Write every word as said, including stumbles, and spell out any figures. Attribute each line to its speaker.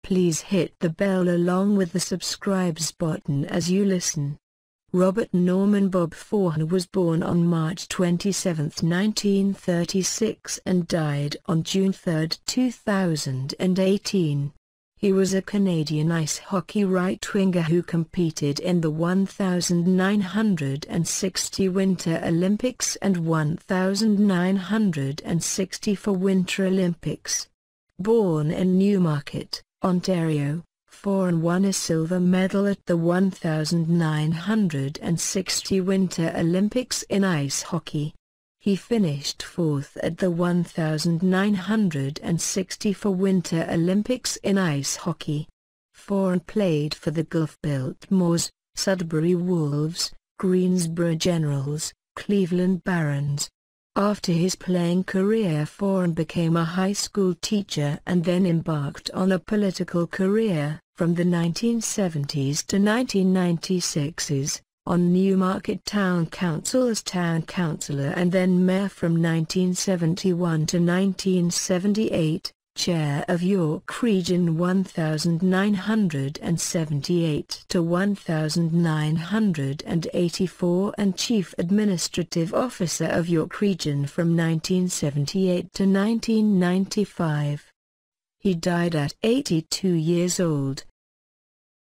Speaker 1: Please hit the bell along with the subscribes button as you listen. Robert Norman Bob Forhan was born on March twenty-seventh nineteen thirty-six and died on June third two thousand eighteen. He was a Canadian ice hockey right-winger who competed in the nineteen sixty Winter Olympics and nineteen sixty-four Winter Olympics. Born in Newmarket, Ontario, Forhan won a silver medal at the nineteen sixty Winter Olympics in ice hockey. He finished fourth at the nineteen sixty-four Winter Olympics in ice hockey. Forhan played for the Gulf Biltmores, Sudbury Wolves, Greensboro Generals, Cleveland Barons. After his playing career, Forhan became a high school teacher and then embarked on a political career, from the nineteen seventies to nineteen ninety-sixes, on Newmarket Town Council as town councillor and then mayor from nineteen seventy-one to nineteen seventy-eight, chair of York Region nineteen seventy-eight to nineteen eighty-four and chief administrative officer of York Region from nineteen seventy-eight to nineteen ninety-five. He died at eighty-two years old.